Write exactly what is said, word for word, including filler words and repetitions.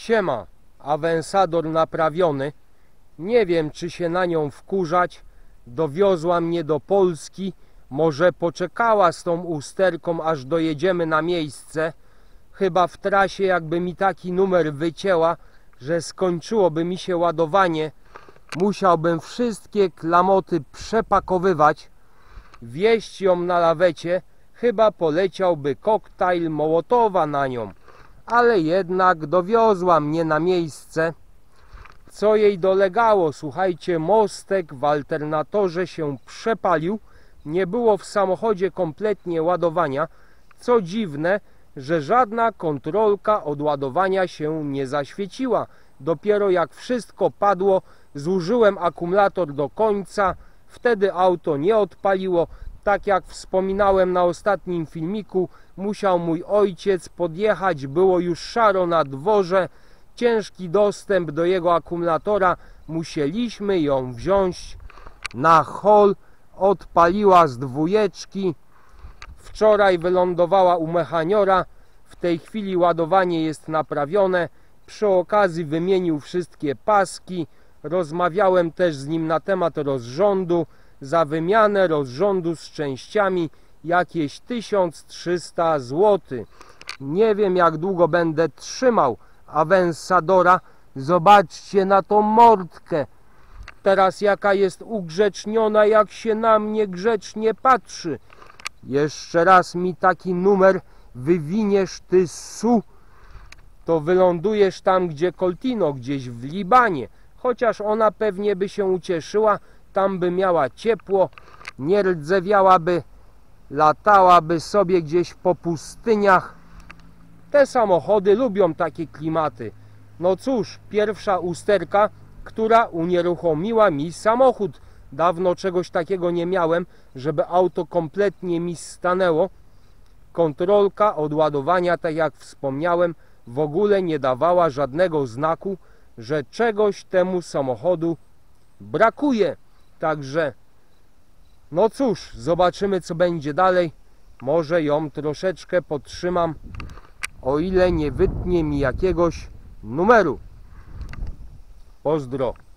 Siema, Avensador naprawiony. Nie wiem, czy się na nią wkurzać. Dowiozła mnie do Polski. Może poczekała z tą usterką, aż dojedziemy na miejsce. Chyba w trasie jakby mi taki numer wycięła, że skończyłoby mi się ładowanie. Musiałbym wszystkie klamoty przepakowywać, wieźć ją na lawecie. Chyba poleciałby koktajl Mołotowa na nią. Ale jednak dowiozła mnie na miejsce. Co jej dolegało? Słuchajcie, mostek w alternatorze się przepalił. Nie było w samochodzie kompletnie ładowania. Co dziwne, że żadna kontrolka od ładowania się nie zaświeciła. Dopiero jak wszystko padło, zużyłem akumulator do końca. Wtedy auto nie odpaliło. Tak jak wspominałem na ostatnim filmiku, musiał mój ojciec podjechać, było już szaro na dworze, ciężki dostęp do jego akumulatora, musieliśmy ją wziąć na hol. Odpaliła z dwójeczki, wczoraj wylądowała u mechaniora, w tej chwili ładowanie jest naprawione, przy okazji wymienił wszystkie paski, rozmawiałem też z nim na temat rozrządu. Za wymianę rozrządu z częściami jakieś tysiąc trzysta złotych. Nie wiem, jak długo będę trzymał Avensadora. Zobaczcie na tą mordkę. Teraz jaka jest ugrzeczniona, jak się na mnie grzecznie patrzy. Jeszcze raz mi taki numer wywiniesz, ty su, to wylądujesz tam, gdzie Coltino, gdzieś w Libanie. Chociaż ona pewnie by się ucieszyła. Tam by miała ciepło, nie rdzewiałaby, latałaby sobie gdzieś po pustyniach. Te samochody lubią takie klimaty. No cóż, pierwsza usterka, która unieruchomiła mi samochód. Dawno czegoś takiego nie miałem, żeby auto kompletnie mi stanęło. Kontrolka od ładowania, tak jak wspomniałem, w ogóle nie dawała żadnego znaku, że czegoś temu samochodu brakuje. Także, no cóż, zobaczymy, co będzie dalej. Może ją troszeczkę podtrzymam, o ile nie wytnie mi jakiegoś numeru. Pozdro.